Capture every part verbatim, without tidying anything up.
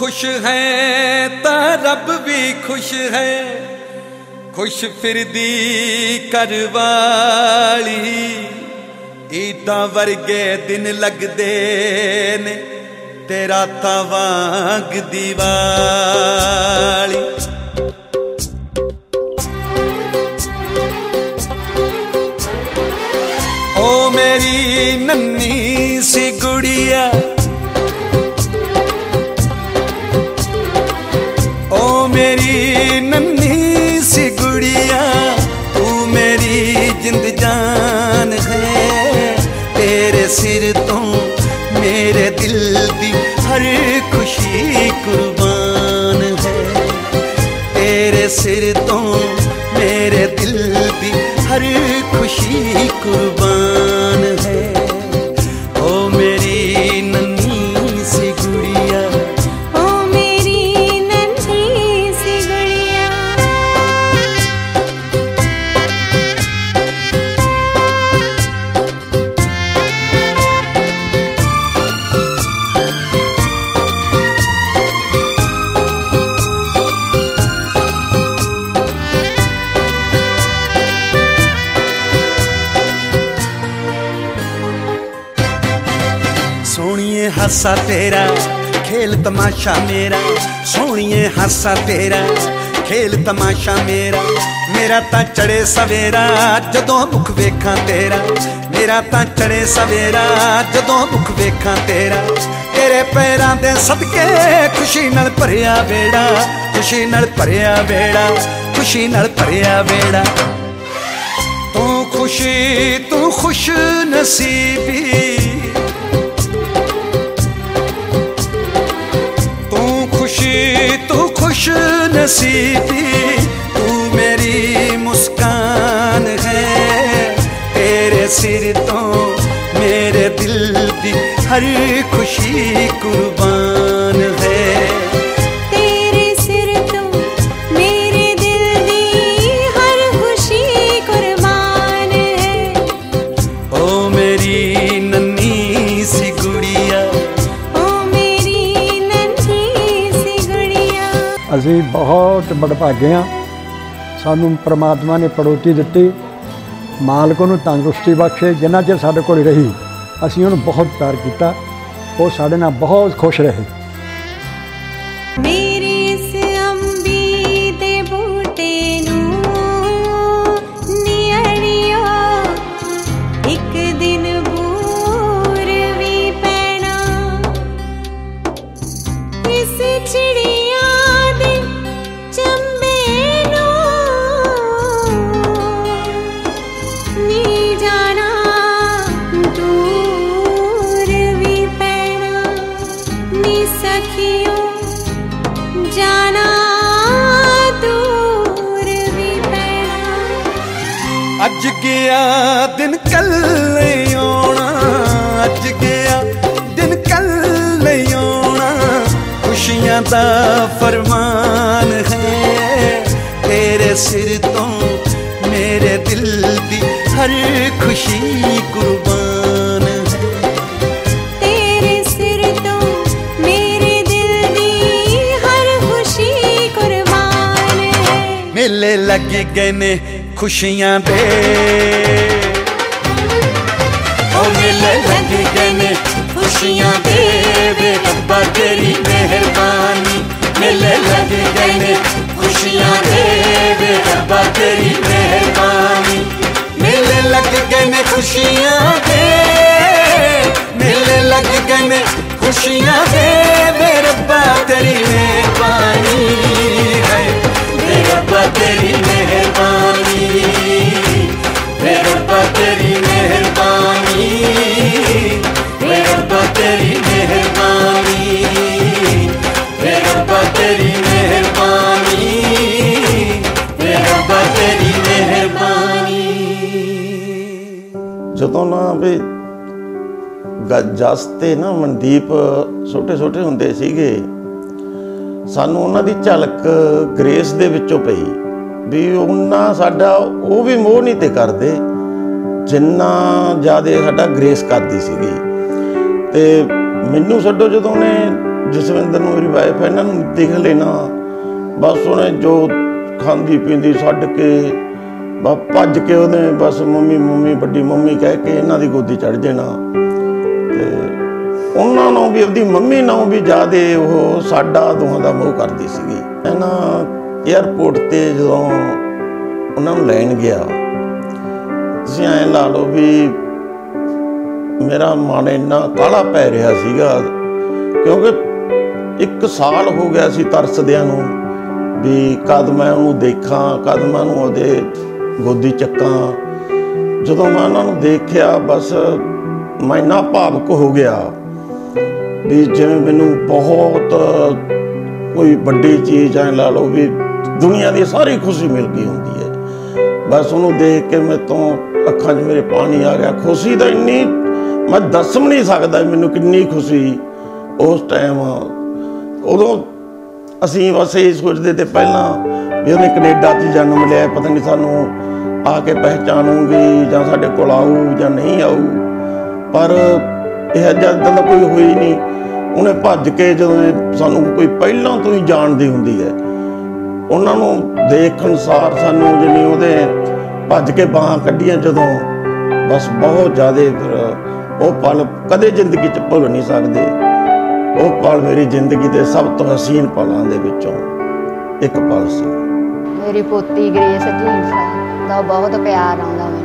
खुश है ता रब भी खुश है, खुश फिरदी करवाली। ईदा वर्गे दिन लगदे ने तेरा ता वांग दिवाली। ओ मेरी नन्ही सी गुड़िया, ओ मेरी नन्ही सी गुड़िया, तू मेरी जिंद जान है। तेरे सिर तो मेरे दिल दी हर खुशी कुर्बान है। तेरे सिर तो मेरे दिल दी हर खुशी कुर्बान है। ओ मेरी नन्ही सी गुड़िया, ओ मेरी नन्ही सी गुड़िया। सोहणिए हासा तेरा खेल तमाशा मेरा, सोहणिए हासा तेरा खेल तमाशा मेरा। मेरा तां चढ़े सवेरा जदों मुख वेखां तेरा, मेरा तां चढ़े सवेरा जदों मुख वेखां तेरा। तेरे पैरां दे सदके खुशी नाल भरिया वेड़ा, खुशी नाल भरिया वेड़ा, खुशी नाल भरिया वेड़ा। तू खुशी तू खुश नसीबी, तू खुश नसीबी, तू मेरी मुस्कान है। तेरे सिर तो मेरे दिल दी हर खुशी कुर्बान है। तेरे सिर तो मेरे दिल दी हर खुशी कुर्बान है। ओ मेरी नन्ही सी गुड़िया, ਅਸੀਂ ਬਹੁਤ ਬੜਭਾਗੇ ਹਾਂ। ਸਾਨੂੰ ਪ੍ਰਮਾਤਮਾ ਨੇ ਪੜੋਤੀ ਦਿੱਤੀ, ਮਾਲਕ ਨੂੰ ਤੰਦਰੁਸਤੀ ਬਖਸ਼ੇ। ਜਿੰਨਾ ਚਿਰ ਸਾਡੇ ਕੋਲ ਰਹੀ ਅਸੀਂ ਉਹਨੂੰ ਬਹੁਤ ਪਿਆਰ ਕੀਤਾ, ਉਹ ਸਾਡੇ ਨਾਲ ਬਹੁਤ ਖੁਸ਼ ਰਹੇ। मेरे इस अंबी दे बूटे नूं नियड़ियो एक दिन बूर भी पैना। इस चिड़िया दे चंबे नूं नी जाना दूर भी पैना। नी सखियों जाना दूर भी पैना। अज गया दिन कल नहीं आना, अज गया दिन कल नहीं आना। खुशियां दा फरमान है। तेरे सिर तो मेरे दिल दी हर खुशी कुर्बान है। तेरे सिर तो मेरे दिल दी हर खुशी कुर्बान है। मेले लग गए ने खुशियां दे, ओ मेले लग गए ने खुशियां दे। वे रब्बा तेरी मेहरबानी, मेले लग गए ने खुशियां दे। वे रब्बा तेरी मेहरबानी, मेले लग गए ने खुशियां दे। मेले लग गए ने खुशियां दे। वे रब्बा तेरी मेहरबानी है, वे रब्बा तेरी मेहरबानी, वे रब्बा तेरी मेहरबानी, वे रब्बा तेरी मेहरबानी, वे रब्बा तेरी मेहरबानी, वे रब्बा तेरी मेहरबानी। ਜਦੋਂ ਨਾ ਵੀ ਜਸ ਤੇ ਨਾ ਮਨਦੀਪ ਛੋਟੇ ਛੋਟੇ ਹੁੰਦੇ ਸੀਗੇ, ਸਾਨੂੰ ਉਹਨਾਂ ਦੀ ਝਲਕ ਗ੍ਰੇਸ ਦੇ ਵਿੱਚੋਂ ਪਈ ਵੀ ਉਹਨਾਂ ਸਾਡਾ ਉਹ ਵੀ ਮੋਹ ਨਹੀਂ ਤੇ ਕਰਦੇ ਜਿੰਨਾ ਜ਼ਿਆਦਾ ਸਾਡਾ ਗ੍ਰੇਸ ਕਰਦੀ ਸੀਗੀ। ਤੇ ਮੈਨੂੰ ਛੱਡੋ ਜਦੋਂ ਨੇ ਜਸਵਿੰਦਰ ਨੂੰ ਮੇਰੀ ਵਾਈਫ ਇਹਨਾਂ ਨੂੰ ਦੇਖ ਲੈਣਾ, ਬਸ ਉਹਨੇ ਜੋ ਖਾਂਦੀ ਪੀਂਦੀ ਛੱਡ ਕੇ ਬਸ ਭੱਜ ਕੇ ਉਹਨੇ ਬਸ ਮੰਮੀ ਮੰਮੀ ਵੱਡੀ ਮੰਮੀ ਕਹਿ ਕੇ ਇਹਨਾਂ ਦੀ ਗੋਦੀ ਚੜ੍ਹ ਜਾਣਾ। ਤੇ ਉਹਨਾਂ ਨੂੰ ਵੀ ਆਪਦੀ ਮੰਮੀ ਨਾਲੋਂ ਵੀ ਜ਼ਿਆਦਾ ਉਹ ਸਾਡਾ ਦੋਹਾਂ ਦਾ ਮੋਹ ਕਰਦੀ ਸੀਗੀ। ਇਹਨਾਂ ਏਅਰਪੋਰਟ 'ਤੇ ਜਦੋਂ ਉਹਨਾਂ ਨੂੰ ਲੈਣ ਗਿਆ, ਤੁਸੀਂ ਐਂ ਲਾ ਲਓ ਵੀ ਮੇਰਾ ਮਨ ਇੰਨਾ ਕਾਹਲਾ ਪੈ ਰਿਹਾ ਸੀਗਾ, ਕਿਉਂਕਿ ਇੱਕ ਸਾਲ ਹੋ ਗਿਆ ਸੀ ਤਰਸਦਿਆਂ ਨੂੰ ਵੀ ਕਦ ਮੈਂ ਉਹਨੂੰ ਦੇਖਾਂ, ਕਦ ਮੈਂ ਉਹਨੂੰ ਉਹਦੇ ਗੋਦੀ ਚੱਕਾਂ। ਜਦੋਂ ਮੈਂ ਉਹਨਾਂ ਨੂੰ ਦੇਖਿਆ ਬਸ ਮੈਂ ਇੰਨਾ ਭਾਵੁਕ ਹੋ ਗਿਆ ਵੀ ਜਿਵੇਂ ਮੈਨੂੰ ਬਹੁਤ ਕੋਈ ਵੱਡੀ ਚੀਜ਼ ਐ ਲਾ ਲਓ ਵੀ ਦੁਨੀਆ ਦੀ ਸਾਰੀ ਖੁਸ਼ੀ ਮਿਲ ਗਈ ਹੁੰਦੀ ਹੈ। ਬਸ ਉਹਨੂੰ ਦੇਖ ਕੇ ਮੇਰੇ ਤੋਂ ਅੱਖਾਂ 'ਚ ਮੇਰੇ ਪਾਣੀ ਆ ਗਿਆ। ਖੁਸ਼ੀ ਤਾਂ ਇੰਨੀ ਮੈਂ ਦੱਸ ਵੀ ਨਹੀਂ ਸਕਦਾ ਮੈਨੂੰ ਕਿੰਨੀ ਖੁਸ਼ੀ ਉਸ ਟਾਈਮ। ਉਦੋਂ ਅਸੀਂ ਬਸ ਇਹ ਸੋਚਦੇ ਤੇ ਪਹਿਲਾਂ ਵੀ ਉਹਨੇ ਕੈਨੇਡਾ 'ਚ ਜਨਮ ਲਿਆ, ਪਤਾ ਨਹੀਂ ਸਾਨੂੰ ਆ ਕੇ ਪਹਿਚਾਣੂਗੀ ਜਾਂ ਸਾਡੇ ਕੋਲ ਆਊ ਜਾਂ ਨਹੀਂ ਆਊ, ਪਰ ਇਹ ਜਦ ਦਾ ਕੋਈ ਹੋਈ ਨਹੀਂ। ਉਹਨੇ ਭੱਜ ਕੇ ਜਦੋਂ ਸਾਨੂੰ ਕੋਈ ਪਹਿਲਾਂ ਤੋਂ ਹੀ ਜਾਣਦੀ ਹੁੰਦੀ ਹੈ, ਉਹਨਾਂ ਨੂੰ ਦੇਖਣ ਸਾਰ ਸਾਨੂੰ ਜਿਵੇਂ ਉਹਦੇ ਭੱਜ ਕੇ ਬਾਹਾਂ ਕੱਢੀਆਂ ਜਦੋਂ, ਬਸ ਬਹੁਤ ਜ਼ਿਆਦਾ ਫਿਰ ਉਹ ਪਲ ਕਦੇ ਜ਼ਿੰਦਗੀ 'ਚ ਭੁੱਲ ਨਹੀਂ ਸਕਦੇ। ਉਹ ਪਲ ਮੇਰੀ ਜ਼ਿੰਦਗੀ ਦੇ ਸਭ ਤੋਂ ਹਸੀਨ ਪਲਾਂ ਦੇ ਵਿੱਚੋਂ ਇੱਕ ਪਲ ਸੀ। ਮੇਰੀ ਪੋਤੀ ਗ੍ਰੇਸ ਢੀਂਡਸਾ ਦਾ ਬਹੁਤ ਪਿਆਰ ਆਉਂਦਾ ਮੈਨੂੰ।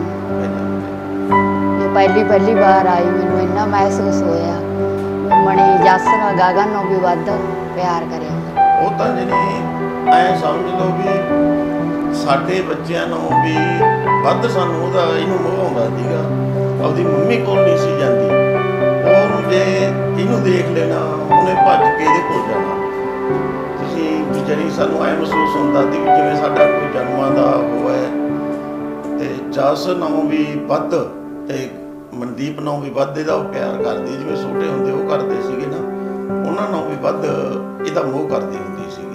ਇਹ ਪਹਿਲੀ ਪਹਿਲੀ ਵਾਰ ਆਈ, ਮੈਨੂੰ ਇੰਨਾ ਮਹਿਸੂਸ ਹੋਇਆ ਮਣੀ ਜੱਸ ਨਾਲ ਗਗਨ ਨੂੰ ਵੀ ਵੱਧ ਪਿਆਰ ਕਰਿਆ। ਉਹ ਤਾਂ ਜਿਹਨੇ ਐਂ ਸਮਝ ਲਓ ਵੀ ਸਾਡੇ ਬੱਚਿਆਂ ਨੂੰ ਵੀ ਵੱਧ ਸਾਨੂੰ ਉਹਦਾ ਇਹਨੂੰ ਮੋਹ ਆਉਂਦਾ ਸੀਗਾ। ਆਪਦੀ ਮੰਮੀ ਕੋਲ ਨਹੀਂ ਸੀ ਜਾਂਦੀ, ਉਹਨੂੰ ਜੇ ਇਹਨੂੰ ਦੇਖ ਲੈਣਾ ਉਹਨੇ ਭੱਜ ਕੇ ਇਹਦੇ ਕੋਲ ਜਾਣਾ। ਤੁਸੀਂ ਜਿਹੜੀ ਸਾਨੂੰ ਐਂ ਮਹਿਸੂਸ ਹੁੰਦਾ ਸੀ ਵੀ ਜਿਵੇਂ ਸਾਡਾ ਕੋਈ ਜਨਮਾਂ ਦਾ ਉਹ ਹੈ। ਤੇ ਜਸ ਨਾਲੋਂ ਵੀ ਵੱਧ ਤੇ ਮਨਦੀਪ ਨਾਲੋਂ ਵੀ ਵੱਧ ਇਹਦਾ ਉਹ ਪਿਆਰ ਕਰਦੀ, ਜਿਵੇਂ ਛੋਟੇ ਹੁੰਦੇ ਉਹ ਕਰਦੇ ਸੀਗੇ ਨਾ, ਉਹਨਾਂ ਨਾਲੋਂ ਵੀ ਵੱਧ ਇਹਦਾ ਮੋਹ ਕਰਦੀ ਹੁੰਦੀ ਸੀ।